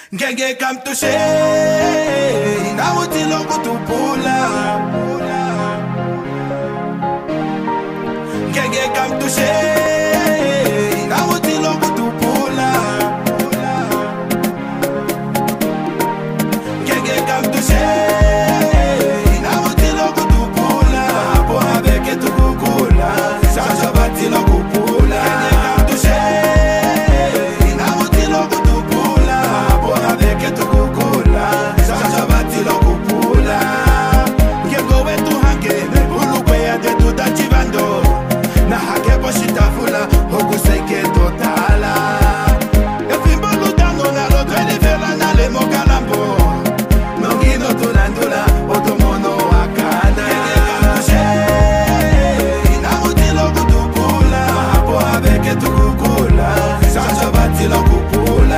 Genge kam to shey, na wuti logo to pula. Genge kam to shey, na wuti logo to pula. Genge kam to shey, na wuti logo to pula. Po avec tu kukula, sa bati logo pula. Genge kam to shey, na wuti logo to pula. Po avec tu kukula, sa bati logo pula. Genge we tu hange, bulu kwe de tu tachivando. Na hake boshita fula, hogu seke totala. Efimbo lutano na lotwe de vela na le mokalambo. Nongino tunandula, otomono wakana. Na muti logo tupula, po abeke tukukula. Sasa bati logo pula.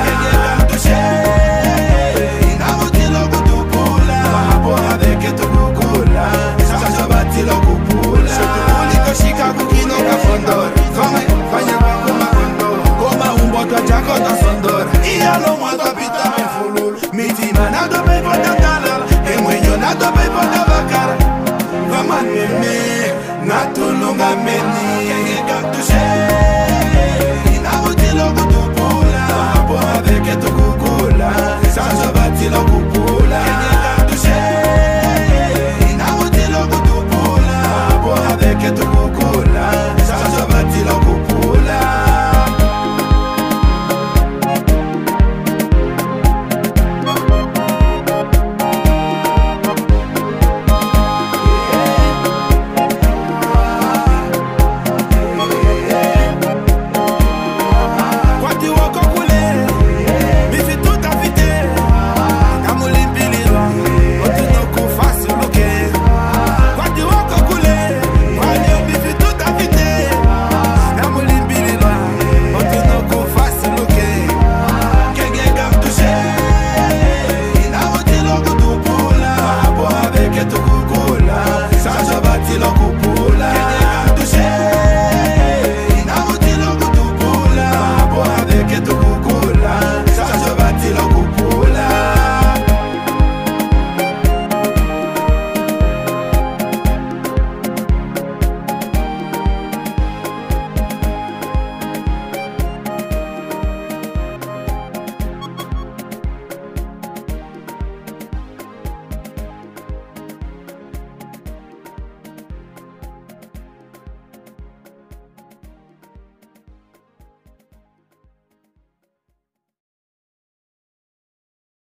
Na muti logo tupula, po abeke tukukula. Sasa bati logo pula. Shika kukino kafondor, fanya kama kondo, koma umboto chako ta sondor. Iya lo mwanzo pita me fulul, miti manado pe pota talal, emwenyo nado pe pota